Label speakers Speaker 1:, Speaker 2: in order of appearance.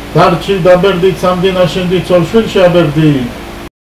Speaker 1: Tarci da berdi, țam din așendi, țolșul și a berdi.